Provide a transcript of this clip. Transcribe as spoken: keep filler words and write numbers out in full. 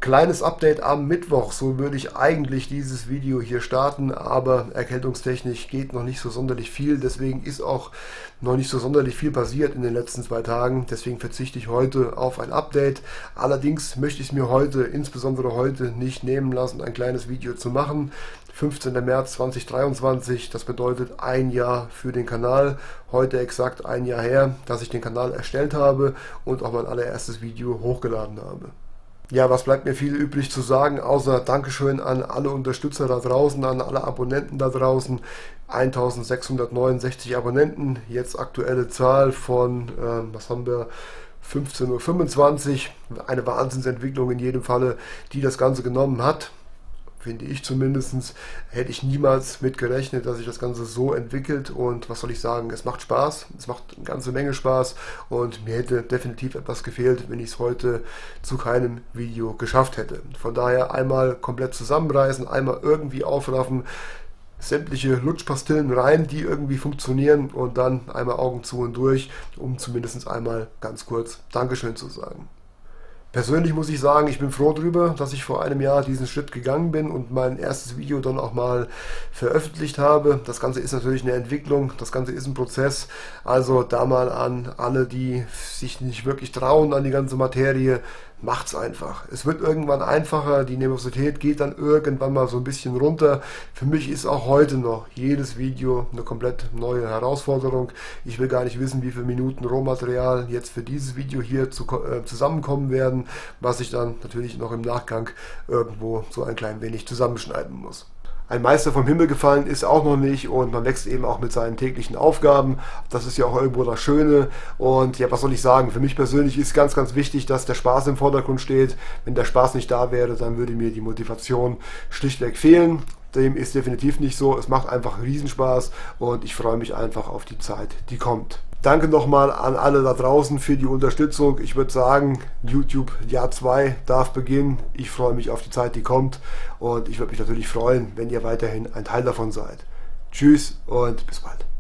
Kleines Update am Mittwoch, so würde ich eigentlich dieses Video hier starten, aber erkältungstechnisch geht noch nicht so sonderlich viel, deswegen ist auch noch nicht so sonderlich viel passiert in den letzten zwei Tagen, deswegen verzichte ich heute auf ein Update. Allerdings möchte ich es mir heute, insbesondere heute, nicht nehmen lassen, ein kleines Video zu machen. fünfzehnter März zweitausenddreiundzwanzig, das bedeutet ein Jahr für den Kanal, heute exakt ein Jahr her, dass ich den Kanal erstellt habe und auch mein allererstes Video hochgeladen habe. Ja, was bleibt mir viel übrig zu sagen, außer Dankeschön an alle Unterstützer da draußen, an alle Abonnenten da draußen. eintausendsechshundertneunundsechzig Abonnenten, jetzt aktuelle Zahl von, äh, was haben wir, fünfzehn Uhr fünfundzwanzig. Eine Wahnsinnsentwicklung in jedem Falle, die das Ganze genommen hat. Finde ich zumindest, hätte ich niemals mit gerechnet, dass sich das Ganze so entwickelt, und was soll ich sagen, es macht Spaß, es macht eine ganze Menge Spaß, und mir hätte definitiv etwas gefehlt, wenn ich es heute zu keinem Video geschafft hätte. Von daher einmal komplett zusammenreißen, einmal irgendwie aufraffen, sämtliche Lutschpastillen rein, die irgendwie funktionieren, und dann einmal Augen zu und durch, um zumindest einmal ganz kurz Dankeschön zu sagen. Persönlich muss ich sagen, ich bin froh darüber, dass ich vor einem Jahr diesen Schritt gegangen bin und mein erstes Video dann auch mal veröffentlicht habe. Das Ganze ist natürlich eine Entwicklung, das Ganze ist ein Prozess. Also da mal an alle, die sich nicht wirklich trauen an die ganze Materie, macht's einfach. Es wird irgendwann einfacher, die Nervosität geht dann irgendwann mal so ein bisschen runter. Für mich ist auch heute noch jedes Video eine komplett neue Herausforderung. Ich will gar nicht wissen, wie viele Minuten Rohmaterial jetzt für dieses Video hier zu, äh, zusammenkommen werden, was ich dann natürlich noch im Nachgang irgendwo so ein klein wenig zusammenschneiden muss. Ein Meister vom Himmel gefallen ist auch noch nicht, und man wächst eben auch mit seinen täglichen Aufgaben. Das ist ja auch irgendwo das Schöne, und ja, was soll ich sagen, für mich persönlich ist ganz, ganz wichtig, dass der Spaß im Vordergrund steht. Wenn der Spaß nicht da wäre, dann würde mir die Motivation schlichtweg fehlen. Dem ist definitiv nicht so. Es macht einfach Riesenspaß, und ich freue mich einfach auf die Zeit, die kommt. Danke nochmal an alle da draußen für die Unterstützung. Ich würde sagen, YouTube Jahr zwei darf beginnen. Ich freue mich auf die Zeit, die kommt, und ich würde mich natürlich freuen, wenn ihr weiterhin ein Teil davon seid. Tschüss und bis bald.